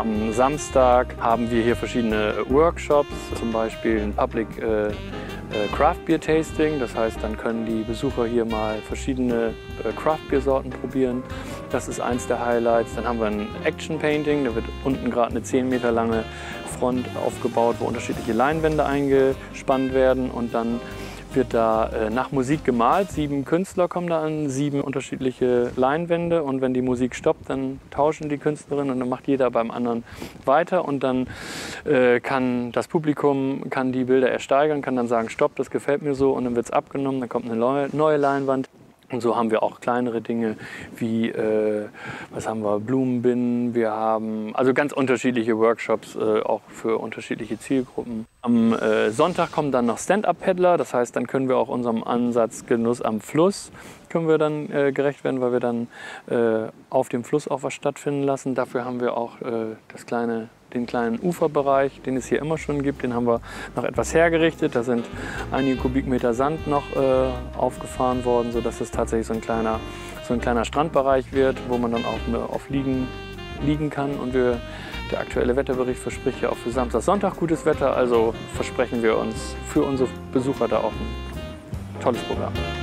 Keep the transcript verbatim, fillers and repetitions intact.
Am Samstag haben wir hier verschiedene Workshops, zum Beispiel ein Public äh, äh, Craft Beer Tasting. Das heißt, dann können die Besucher hier mal verschiedene äh, Craft Beer Sorten probieren. Das ist eins der Highlights. Dann haben wir ein Action Painting, da wird unten gerade eine zehn Meter lange Front aufgebaut, wo unterschiedliche Leinwände eingespannt werden und dann wird da äh, nach Musik gemalt. Sieben Künstler kommen da an, sieben unterschiedliche Leinwände und wenn die Musik stoppt, dann tauschen die Künstlerinnen und dann macht jeder beim anderen weiter und dann äh, kann das Publikum kann die Bilder ersteigern, kann dann sagen, stopp, das gefällt mir so und dann wird es abgenommen, dann kommt eine neue, neue Leinwand. Und so haben wir auch kleinere Dinge wie, äh, was haben wir, Blumenbinden, wir haben also ganz unterschiedliche Workshops, äh, auch für unterschiedliche Zielgruppen. Am äh, Sonntag kommen dann noch Stand-Up-Paddler, das heißt, dann können wir auch unserem Ansatz Genuss am Fluss können wir dann äh, gerecht werden, weil wir dann äh, auf dem Fluss auch was stattfinden lassen. Dafür haben wir auch äh, das kleine den kleinen Uferbereich, den es hier immer schon gibt, den haben wir noch etwas hergerichtet. Da sind einige Kubikmeter Sand noch äh, aufgefahren worden, sodass es tatsächlich so ein, kleiner, so ein kleiner Strandbereich wird, wo man dann auch auf liegen, liegen kann. Und wir, der aktuelle Wetterbericht verspricht ja auch für Samstag, Sonntag gutes Wetter, also versprechen wir uns für unsere Besucher da auch ein tolles Programm.